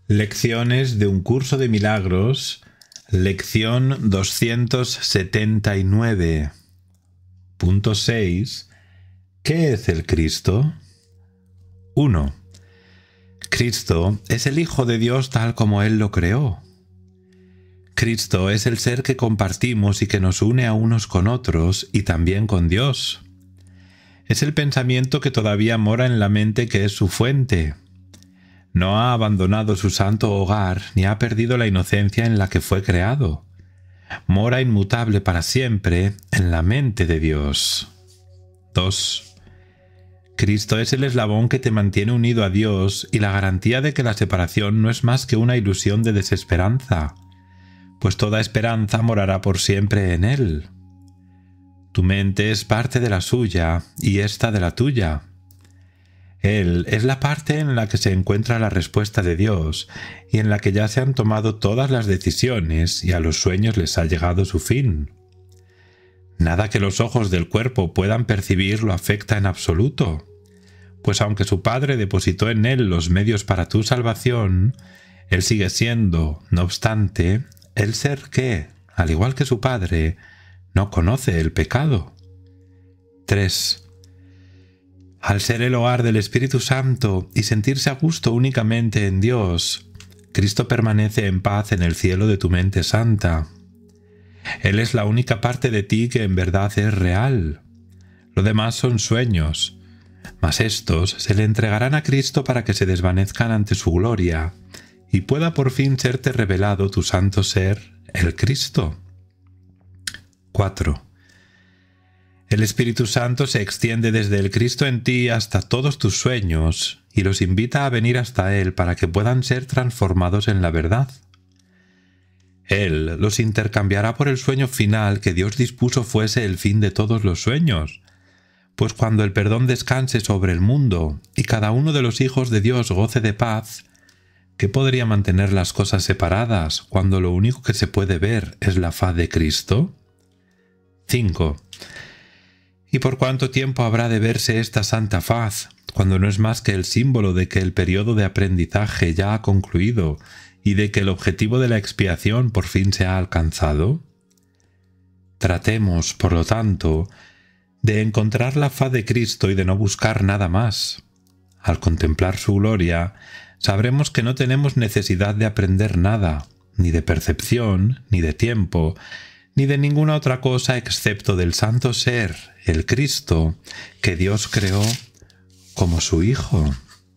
Lecciones de un curso de milagros, lección 279.6. ¿Qué es el Cristo? 1. Cristo es el Hijo de Dios tal como Él lo creó. Cristo es el ser que compartimos y que nos une a unos con otros y también con Dios. Es el pensamiento que todavía mora en la mente que es su fuente. No ha abandonado su santo hogar ni ha perdido la inocencia en la que fue creado. Mora inmutable para siempre en la mente de Dios. 2. Cristo es el eslabón que te mantiene unido a Dios y la garantía de que la separación no es más que una ilusión de desesperanza, pues toda esperanza morará por siempre en Él. Tu mente es parte de la suya y ésta de la tuya. Él es la parte en la que se encuentra la respuesta de Dios y en la que ya se han tomado todas las decisiones y a los sueños les ha llegado su fin. Nada que los ojos del cuerpo puedan percibir lo afecta en absoluto, pues aunque su Padre depositó en él los medios para tu salvación, él sigue siendo, no obstante, el ser que, al igual que su Padre, no conoce el pecado. 3. Al ser el hogar del Espíritu Santo y sentirse a gusto únicamente en Dios, Cristo permanece en paz en el cielo de tu mente santa. Él es la única parte de ti que en verdad es real. Lo demás son sueños, mas estos se le entregarán a Cristo para que se desvanezcan ante su gloria y pueda por fin serte revelado tu santo ser, el Cristo. 4. El Espíritu Santo se extiende desde el Cristo en ti hasta todos tus sueños y los invita a venir hasta Él para que puedan ser transformados en la verdad. Él los intercambiará por el sueño final que Dios dispuso fuese el fin de todos los sueños, pues cuando el perdón descanse sobre el mundo y cada uno de los hijos de Dios goce de paz, ¿qué podría mantener las cosas separadas cuando lo único que se puede ver es la faz de Cristo? 5. ¿Y por cuánto tiempo habrá de verse esta santa faz, cuando no es más que el símbolo de que el periodo de aprendizaje ya ha concluido y de que el objetivo de la expiación por fin se ha alcanzado? Tratemos, por lo tanto, de encontrar la faz de Cristo y de no buscar nada más. Al contemplar su gloria, sabremos que no tenemos necesidad de aprender nada, ni de percepción, ni de tiempo, ni de ninguna otra cosa excepto del santo ser, el Cristo, que Dios creó como su Hijo.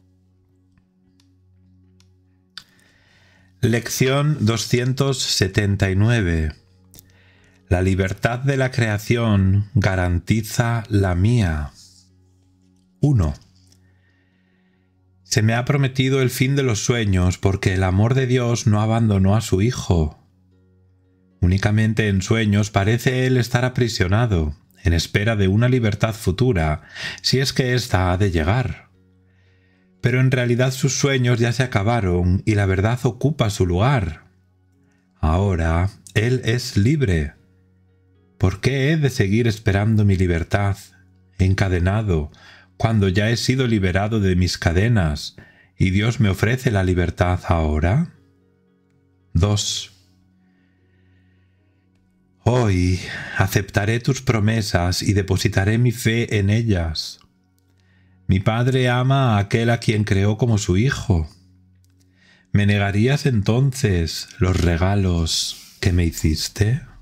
Lección 279. La libertad de la creación garantiza la mía. 1. Se me ha prometido el fin de los sueños porque el amor de Dios no abandonó a su Hijo. Únicamente en sueños parece Él estar aprisionado, en espera de una libertad futura, si es que ésta ha de llegar. Pero en realidad sus sueños ya se acabaron y la verdad ocupa su lugar. Ahora Él es libre. ¿Por qué he de seguir esperando mi libertad, encadenado, cuando ya he sido liberado de mis cadenas y Dios me ofrece la libertad ahora? 2. Hoy aceptaré tus promesas y depositaré mi fe en ellas. Mi Padre ama a aquel a quien creó como su Hijo. ¿Me negarías entonces los regalos que me hiciste?